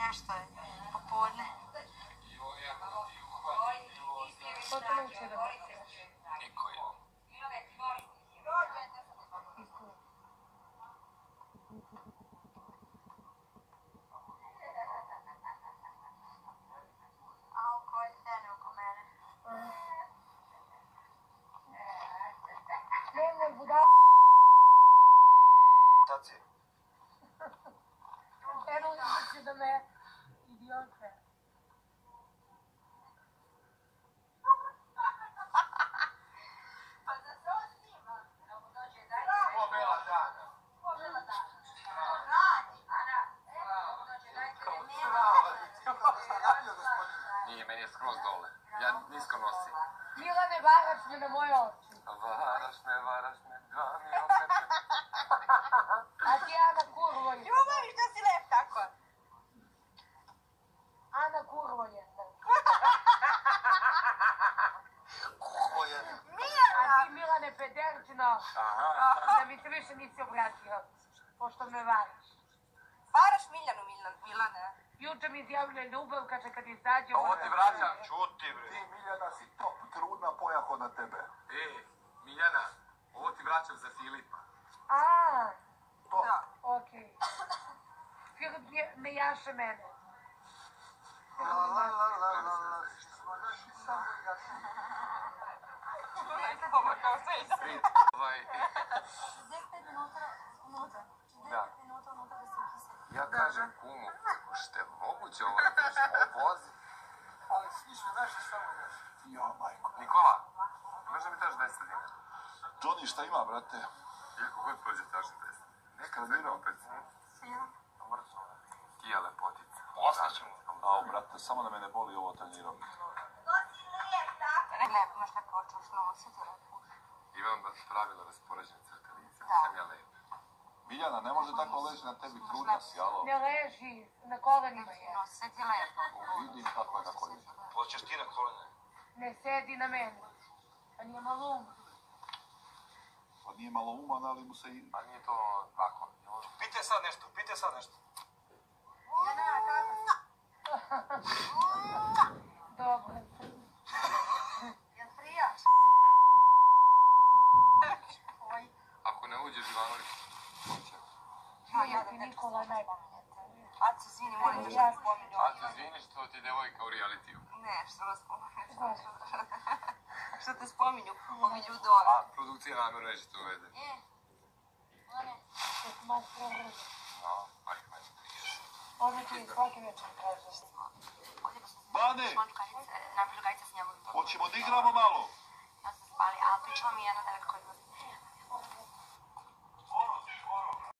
nešto je popodne. Ko to neće da vrti? Niko je. A oko dene oko mene. Nemoj budala. Sad si. Eno uzmići da me idiote. Nije, meni je skroz dole. Ja nisko nosim. Milane, varaš me na moje oči. Varaš me, dva mi opet. A ti Ana kurvo je. Ljubavi, što si lep tako? Ana kurvo je. Ko je? A ti Milane Pederčino, da mi se više nisi obratio, pošto me varaš. Varaš Miljanu, Milane. Juče mi izjavljuje ljubav, kaže kad izađe... Ovo ti vraćam, čuti bre. Ti, Miljana, si top, trudna pojako na tebe. Miljana, ovo ti vraćam za Filipa. A, To. Da. okej. Filip ne jaše mene. Ovaj, 45 minuta unutra. 45 Da. minuta unutra da se ukisati. ja kažem kumu, što je moguće ovo vozi. Ali svi su naši samo naši. Ja, majko. Nikola, možda mi daš 10 dinara? Johnny, šta ima, brate? Iako god prođe tražim 10. Neka Trenirao. opet. Kija lepotica. Ostaćemo. Ao, brate, samo da me ne boli ovo trenirao. Lep, imaš lepo oči, što osjeti lepo. Imam pravila raspoređene crtanice. Da. Sam ja lep. Miljana, ne može tako leži na tebi, trudna si, alo. Ne leži, na kolenima je. No, sedi lepo. Vidim kako je na koljima. Hoćeš ti na kolene? Ne sedi na mene. A nije malo um. Pa nije malo uman, ali mu se i... A nije to tako. Pitaj sad nešto, pitaj sad nešto. Dobro. Jel prija? Ako ne uđe Živanović, hoće. Ja ti Nikola najbolje. Aci, izvini, molim te što Ja- te spominju. A ti izvini što ti je devojka u realitiju. Ne, što vas spominju. Dobro. Što te spominju, ovi ljudi ove. A produkcija namjerno neće to uvede. To su malo prevrlo. No, aj, meni prije. Ono ti svaki večer kažeš. Bane! Napravili gajice s njegom. Hoćemo da igramo malo? Ja sam spali, ali pričala mi jedna devojka koja ima